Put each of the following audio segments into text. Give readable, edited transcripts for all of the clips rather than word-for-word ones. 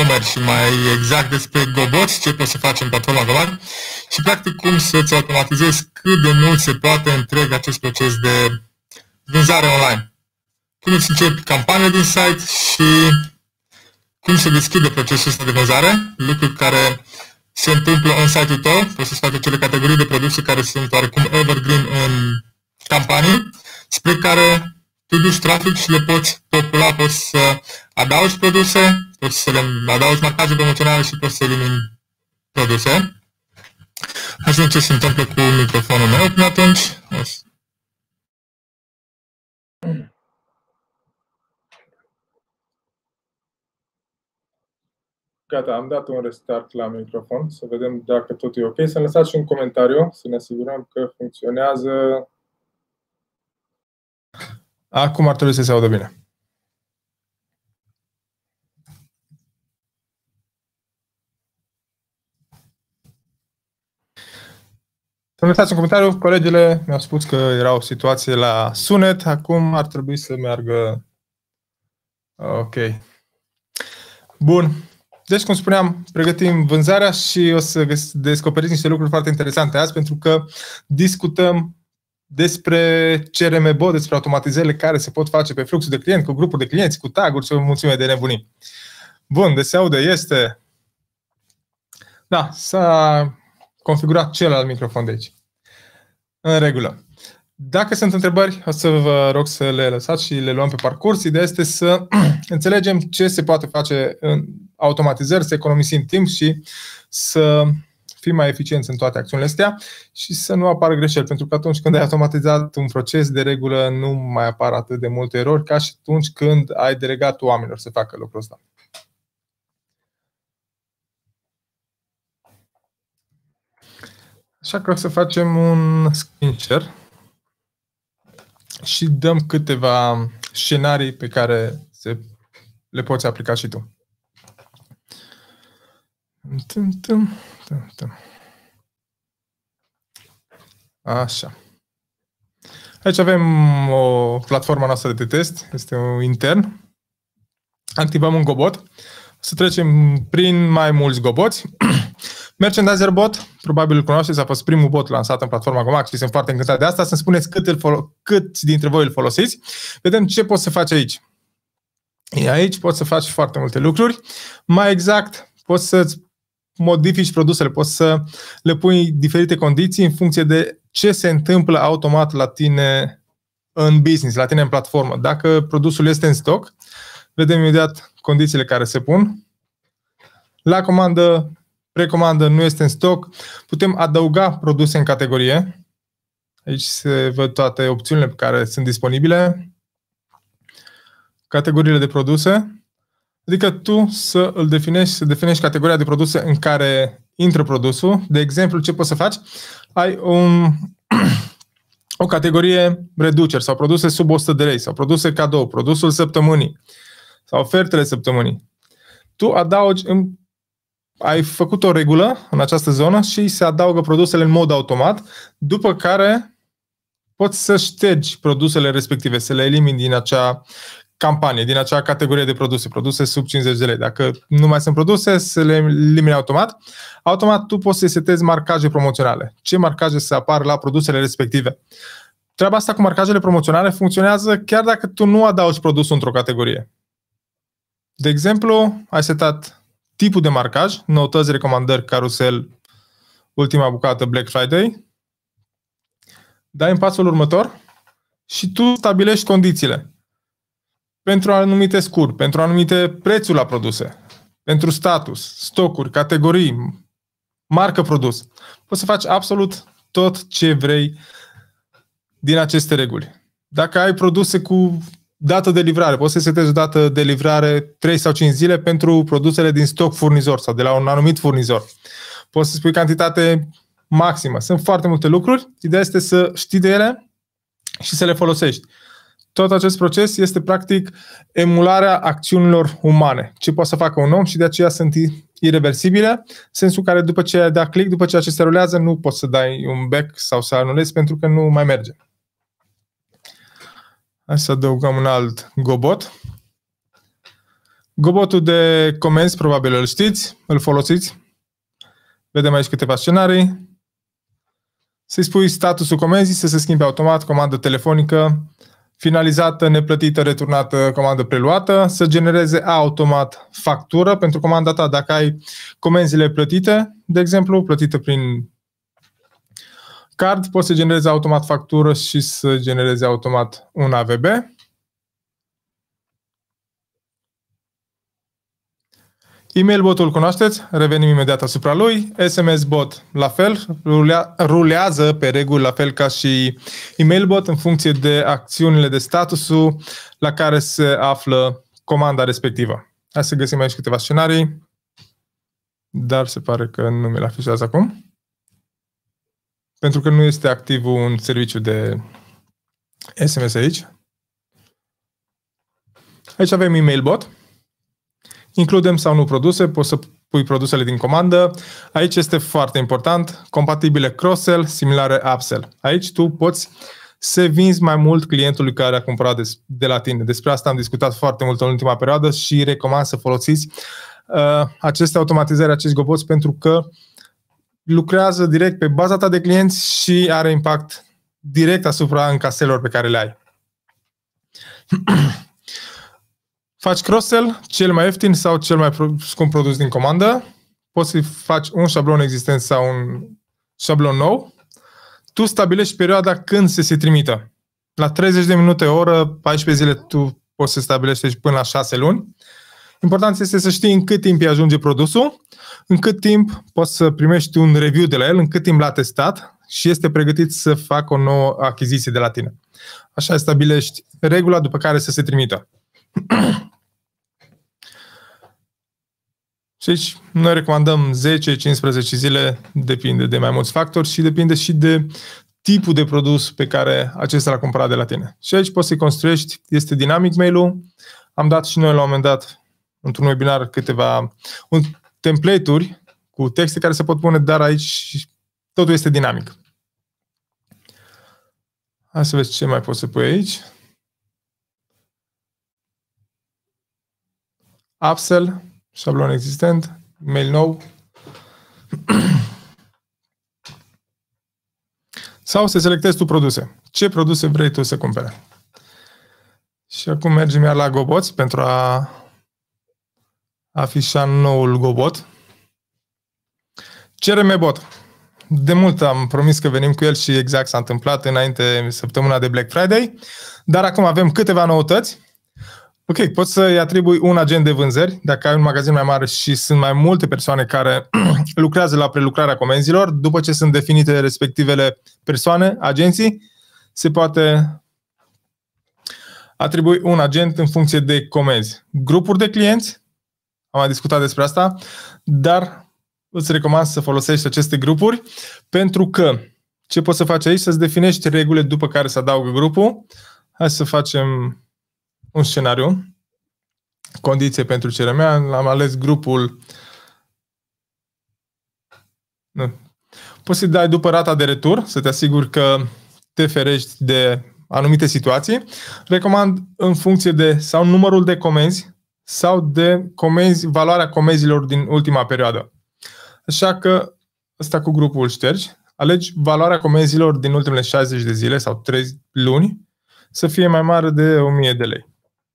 e-commerce și mai exact despre goboți, ce poți să faci în platforma Gobot și practic cum să-ți automatizezi cât de mult se poate întreg acest proces de vânzare online. Cum îți începi campania din site și cum se deschide procesul ăsta de vânzare, lucruri care se întâmplă în site-ul tău, poți să-ți faci acele categorii de produse care sunt oarecum evergreen în campanii, spre care tu duci trafic și le poți popula, poți să adaugi produse, poți să le adaugi marcaje promoționale și poți să elimini produse. Hai să vedem ce se întâmplă cu microfonul meu până atunci. Gata, am dat un restart la microfon, să vedem dacă tot e ok. Să-mi lăsați și un comentariu, să ne asigurăm că funcționează. Acum ar trebui să se audă bine. Să-mi lăsați un comentariu, colegele mi-au spus că era o situație la sunet, acum ar trebui să meargă ok. Bun. Deci, cum spuneam, pregătim vânzarea și o să descoperiți niște lucruri foarte interesante azi, pentru că discutăm despre CRM Bot, despre automatizările care se pot face pe fluxul de client, cu grupuri de clienți, cu tag-uri și o mulțime de nebunii. Bun, de se aude este... Da, s-a configurat celălalt microfon de aici. În regulă. Dacă sunt întrebări, o să vă rog să le lăsați și le luăm pe parcurs. Ideea este să înțelegem ce se poate face în automatizări, să economisim timp și să fim mai eficienți în toate acțiunile astea și să nu apară greșeli, pentru că atunci când ai automatizat un proces, de regulă nu mai apar atât de multe erori ca și atunci când ai delegat oamenilor să facă lucrul ăsta. Așa că o să facem un screen share și dăm câteva scenarii pe care le poți aplica și tu. Așa. Aici avem o platformă noastră de test, este un intern. Activăm un Gobot. Să trecem prin mai mulți goboți. Merchandiser Bot, probabil îl cunoașteți, a fost primul bot lansat în platforma Gomax și sunt foarte încântat de asta. Să-mi spuneți câți dintre voi îl folosiți. Vedem ce poți să faci aici. Aici poți să faci foarte multe lucruri. Mai exact, poți să-ți modifici produsele, poți să le pui diferite condiții în funcție de ce se întâmplă automat la tine în business, la tine în platformă. Dacă produsul este în stoc, vedem imediat condițiile care se pun. La comandă, precomandă nu este în stoc, putem adăuga produse în categorie. Aici se văd toate opțiunile care sunt disponibile. Categoriile de produse. Adică tu să definești categoria de produse în care intră produsul. De exemplu, ce poți să faci? Ai o categorie reduceri sau produse sub 100 de lei sau produse cadou, produsul săptămânii sau ofertele săptămânii. Tu ai făcut o regulă în această zonă și se adaugă produsele în mod automat, după care poți să ștergi produsele respective, să le elimini din acea campanie, din acea categorie de produse sub 50 de lei. Dacă nu mai sunt produse, să le elimini automat. Automat tu poți să setezi marcaje promoționale. Ce marcaje să apară la produsele respective? Treaba asta cu marcajele promoționale funcționează chiar dacă tu nu adaugi produsul într-o categorie. De exemplu, ai setat tipul de marcaj, noutăți, recomandări, carusel, ultima bucată, Black Friday. Dai în pasul următor și tu stabilești condițiile. Pentru anumite scuri, pentru anumite prețuri la produse, pentru status, stocuri, categorii, marcă produs. Poți să faci absolut tot ce vrei din aceste reguli. Dacă ai produse cu dată de livrare, poți să setezi o dată de livrare 3 sau 5 zile pentru produsele din stoc furnizor sau de la un anumit furnizor. Poți să spui cantitate maximă. Sunt foarte multe lucruri. Ideea este să știi de ele și să le folosești. Tot acest proces este practic emularea acțiunilor umane. Ce poate să facă un om și de aceea sunt ireversibile, în sensul care după ce ai dat click, după ce acestea rulează, nu poți să dai un back sau să anulezi pentru că nu mai merge. Hai să adăugăm un alt Gobot. Gobotul de comenzi, probabil îl știți, îl folosiți. Vedem aici câteva scenarii. Să-i spui statusul comenzii, să se schimbe automat, comandă telefonică, finalizată, neplătită, returnată, comandă preluată, să genereze automat factură pentru comanda ta. Dacă ai comenzile plătite, de exemplu, plătită prin card, poți să generezi automat factură și să genereze automat un AVB. Email botul cunoașteți, revenim imediat asupra lui. SMS bot la fel, rulează pe reguli la fel ca și email bot în funcție de acțiunile de statusul la care se află comanda respectivă. Hai să găsim aici câteva scenarii, dar se pare că nu mi-l afișează acum, pentru că nu este activ un serviciu de SMS aici. Aici avem email bot. Includem sau nu produse, poți să pui produsele din comandă. Aici este foarte important, compatibile cross-sell, similare upsell. Aici tu poți să vinzi mai mult clientului care a cumpărat de la tine. Despre asta am discutat foarte mult în ultima perioadă și recomand să folosiți aceste automatizări, acești goboți, pentru că lucrează direct pe baza ta de clienți și are impact direct asupra încaselor pe care le ai. Faci cross-sell, cel mai ieftin sau cel mai scump produs din comandă. Poți să faci un șablon existent sau un șablon nou. Tu stabilești perioada când se trimită. La 30 de minute, o oră, 14 zile, tu poți să stabilești până la 6 luni. Important este să știi în cât timp îi ajunge produsul, în cât timp poți să primești un review de la el, în cât timp l-a testat și este pregătit să facă o nouă achiziție de la tine. Așa stabilești regula după care să se trimită. Și aici noi recomandăm 10-15 zile, depinde de mai mulți factori și depinde și de tipul de produs pe care acesta l-a cumpărat de la tine. Și aici poți să-i construiești, este dinamic mail-ul. Am dat și noi la un moment dat, într-un webinar, câteva template-uri cu texte care se pot pune, dar aici totul este dinamic. Hai să vezi ce mai poți să pui aici. Upsell, șablon existent, mail nou. Sau să selectezi tu produse. Ce produse vrei tu să cumpere? Și acum mergem iar la goboți pentru a afișa noul gobot. CRM bot. De mult am promis că venim cu el și exact s-a întâmplat înainte săptămâna de Black Friday, dar acum avem câteva noutăți. Ok, poți să-i atribui un agent de vânzări, dacă ai un magazin mai mare și sunt mai multe persoane care lucrează la prelucrarea comenzilor, după ce sunt definite respectivele persoane, agenții, se poate atribui un agent în funcție de comenzi. Grupuri de clienți, am mai discutat despre asta, dar îți recomand să folosești aceste grupuri, pentru că ce poți să faci aici? Să-ți definești regulile după care se adaugă grupul. Hai să facem un scenariu. Condiție pentru CRM. Am ales grupul. Nu. Poți să dai după rata de retur, să te asiguri că te ferești de anumite situații. Recomand în funcție de sau numărul de comenzi sau de comenzi, valoarea comenzilor din ultima perioadă. Așa că ăsta cu grupul ștergi. Alegi valoarea comenzilor din ultimele 60 de zile sau 3 luni să fie mai mare de 1000 de lei.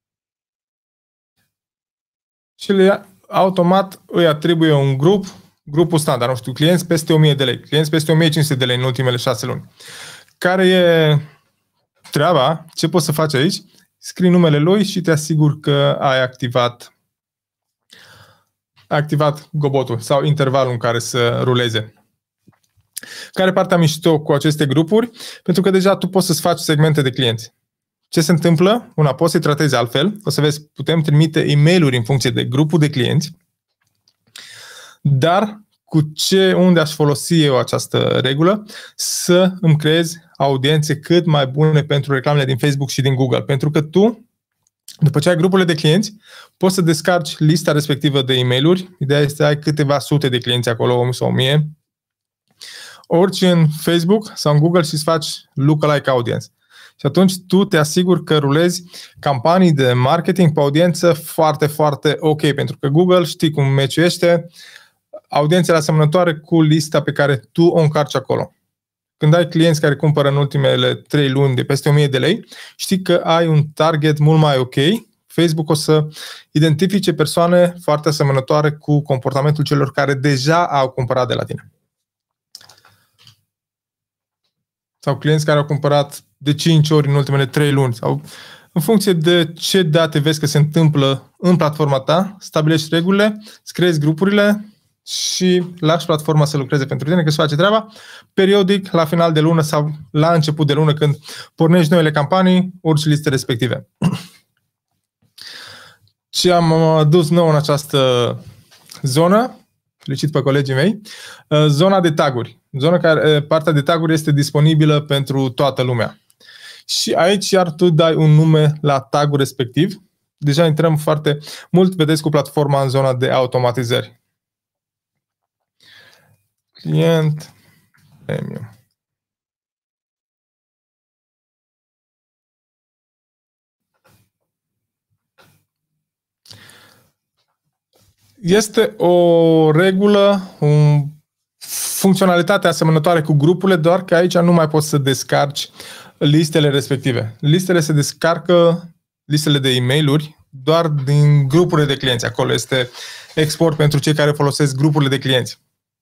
Și automat îi atribuie un grupul standard, nu știu, clienți peste 1000 de lei, clienți peste 1500 de lei în ultimele 6 luni. Care e treaba? Ce poți să faci aici? Scrii numele lui și te asiguri că ai activat gobotul sau intervalul în care să ruleze. Care e partea mișto cu aceste grupuri? Pentru că deja tu poți să-ți faci segmente de clienți. Ce se întâmplă? Una, poți să-i tratezi altfel. O să vezi, putem trimite e-mail-uri în funcție de grupul de clienți, dar unde aș folosi eu această regulă? Să îmi creez audiențe cât mai bune pentru reclamele din Facebook și din Google. Pentru că tu, după ce ai grupurile de clienți, poți să descarci lista respectivă de e-mail-uri. Ideea este să ai câteva sute de clienți acolo, sau 1000. Orice în Facebook sau în Google și îți faci lookalike audience. Și atunci tu te asiguri că rulezi campanii de marketing pe audiență foarte, foarte ok, pentru că Google știi cum meciuiește audiențele asemănătoare cu lista pe care tu o încarci acolo. Când ai clienți care cumpără în ultimele 3 luni de peste 1000 de lei, știi că ai un target mult mai ok. Facebook o să identifice persoane foarte asemănătoare cu comportamentul celor care deja au cumpărat de la tine. Sau clienți care au cumpărat de 5 ori în ultimele 3 luni. Sau în funcție de ce date vezi că se întâmplă în platforma ta, stabilești regulile, îți creezi grupurile și lași platforma să lucreze pentru tine, că își face treaba. Periodic, la final de lună sau la început de lună, când pornești noile campanii, urci liste respective. Ce am adus nou în această zonă, felicit pe colegii mei, zona de taguri. Partea de taguri este disponibilă pentru toată lumea. Și aici iar tu dai un nume la tagul respectiv. Deja intrăm foarte mult, vedeți, cu platforma în zona de automatizări. Client premium. Este o regulă, o funcționalitate asemănătoare cu grupurile, doar că aici nu mai poți să descarci listele respective. Listele se descarcă, listele de e-mail-uri, doar din grupurile de clienți. Acolo este export pentru cei care folosesc grupurile de clienți.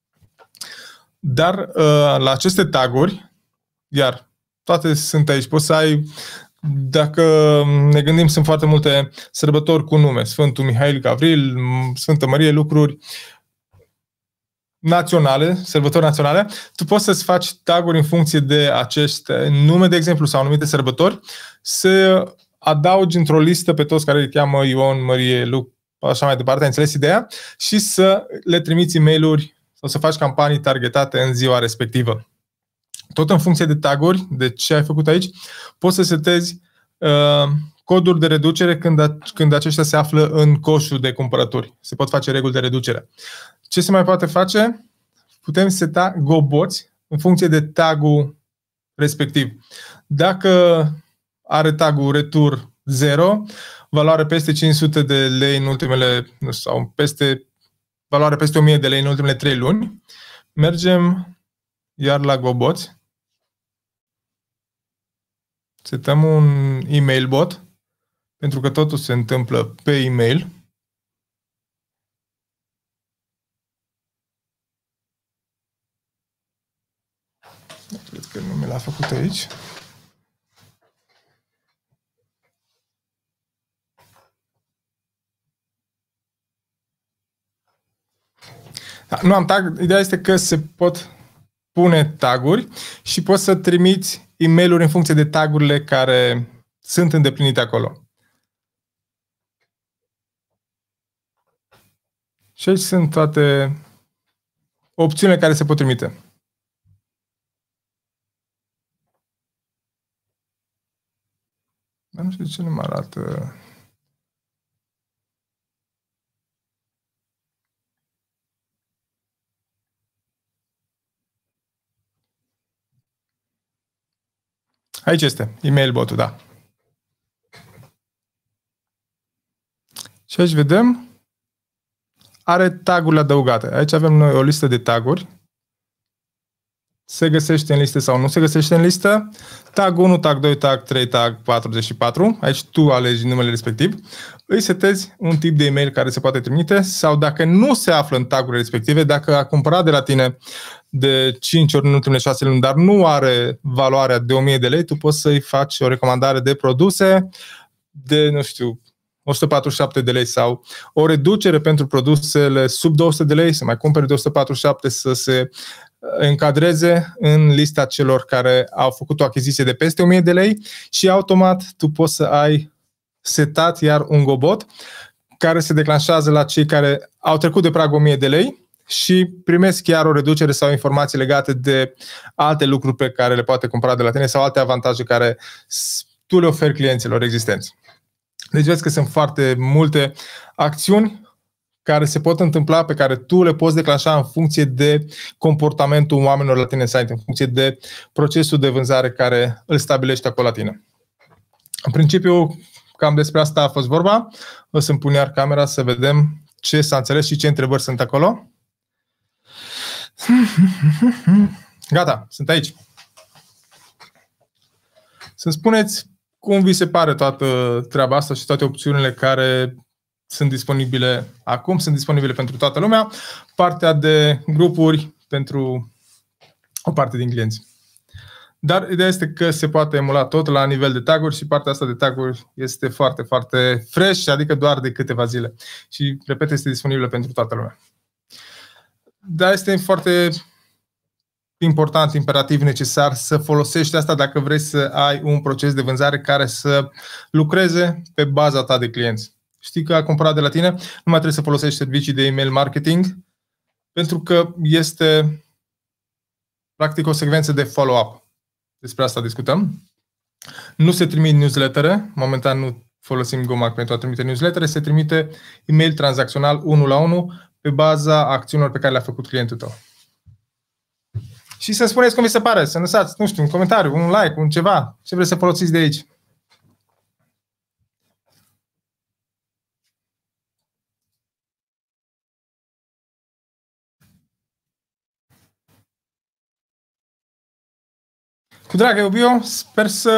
Dar la aceste taguri, iar toate sunt aici, poți să ai, dacă ne gândim, sunt foarte multe sărbători cu nume, Sfântul Mihail Gavril, Sfântă Mărie, lucruri naționale, sărbători naționale, tu poți să-ți faci taguri în funcție de aceste nume, de exemplu, sau anumite sărbători, să adaugi într-o listă pe toți care îi cheamă Ion, Mărie, Luc, așa mai departe, ai înțeles ideea? Și să le trimiți e-mail-uri sau să faci campanii targetate în ziua respectivă. Tot în funcție de taguri, de ce ai făcut aici, poți să setezi coduri de reducere când aceștia se află în coșul de cumpărături. Se pot face reguli de reducere. Ce se mai poate face? Putem seta goboți în funcție de tagul respectiv. Dacă are tagul retur 0, valoare peste 500 de lei în ultimele, sau valoare peste 1000 de lei în ultimele 3 luni, mergem iar la goboți. Setăm un email bot, pentru că totul se întâmplă pe e-mail. Cred că nu mi l-a făcut aici. Da, nu am tag. Ideea este că se pot pune taguri și poți să trimiți e-mail-uri în funcție de tagurile care sunt îndeplinite acolo. Și aici sunt toate opțiunile care se pot trimite. Dar nu știu de ce nu mă arată. Aici este, email botul, da. Și aici vedem, are tagurile adăugate. Aici avem noi o listă de taguri. Se găsește în listă sau nu se găsește în listă. Tag 1, tag 2, tag 3, tag 44. Aici tu alegi numele respectiv. Îi setezi un tip de e-mail care se poate trimite sau dacă nu se află în tagurile respective, dacă a cumpărat de la tine de 5 ori în ultimele 6 luni, dar nu are valoarea de 1000 de lei, tu poți să-i faci o recomandare de produse de, nu știu, 147 de lei sau o reducere pentru produsele sub 200 de lei, să mai cumpere de 147 să se încadreze în lista celor care au făcut o achiziție de peste 1000 de lei și automat tu poți să ai setat iar un gobot care se declanșează la cei care au trecut de pragul 1000 de lei și primesc chiar o reducere sau informații legate de alte lucruri pe care le poate cumpăra de la tine sau alte avantaje care tu le oferi clienților existenți. Deci vezi că sunt foarte multe acțiuni care se pot întâmpla, pe care tu le poți declanșa în funcție de comportamentul oamenilor la tine în site, în funcție de procesul de vânzare care îl stabilești acolo la tine. În principiu, cam despre asta a fost vorba. O să-mi pun iar camera să vedem ce s-a înțeles și ce întrebări sunt acolo. Gata, sunt aici. Să-mi spuneți cum vi se pare toată treaba asta și toate opțiunile care sunt disponibile acum, sunt disponibile pentru toată lumea. Partea de grupuri pentru o parte din clienți. Dar ideea este că se poate emula tot la nivel de taguri și partea asta de taguri este foarte, foarte fresh, adică doar de câteva zile. Și, repet, este disponibilă pentru toată lumea. Dar este foarte important, imperativ, necesar să folosești asta dacă vrei să ai un proces de vânzare care să lucreze pe baza ta de clienți. Știi că a cumpărat de la tine, nu mai trebuie să folosești servicii de email marketing, pentru că este practic o secvență de follow-up. Despre asta discutăm. Nu se trimit newslettere, momentan nu folosim Gomag pentru a trimite newslettere, se trimite email tranzacțional 1 la 1 pe baza acțiunilor pe care le-a făcut clientul tău. Și să spuneți cum vi se pare, să lăsați, nu știu, un comentariu, un like, un ceva, ce vreți să folosiți de aici. Cu drag, Eubio, sper să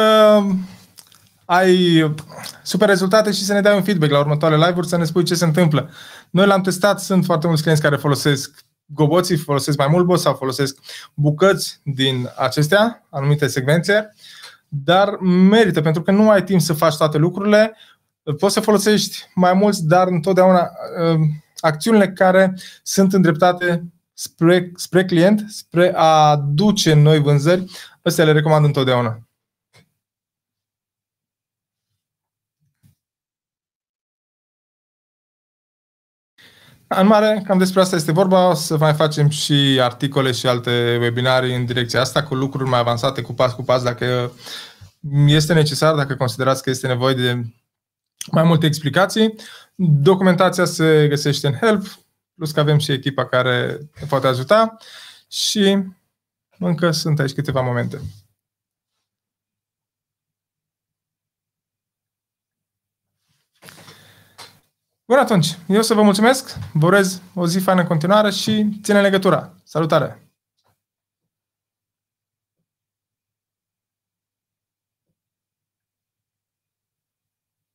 ai super rezultate și să ne dai un feedback la următoarele live-uri, să ne spui ce se întâmplă. Noi l-am testat, sunt foarte mulți clienți care folosesc goboții, folosesc mai mult bot sau folosesc bucăți din acestea, anumite secvențe, dar merită, pentru că nu ai timp să faci toate lucrurile, poți să folosești mai mulți, dar întotdeauna acțiunile care sunt îndreptate spre client, spre a aduce noi vânzări, astea le recomand întotdeauna. În mare, cam despre asta este vorba. O să mai facem și articole și alte webinarii în direcția asta, cu lucruri mai avansate, cu pas, dacă este necesar, dacă considerați că este nevoie de mai multe explicații. Documentația se găsește în Help, plus că avem și echipa care ne poate ajuta și încă sunt aici câteva momente. Bun, atunci, eu să vă mulțumesc, vă urez o zi faină în continuare și ține legătura. Salutare!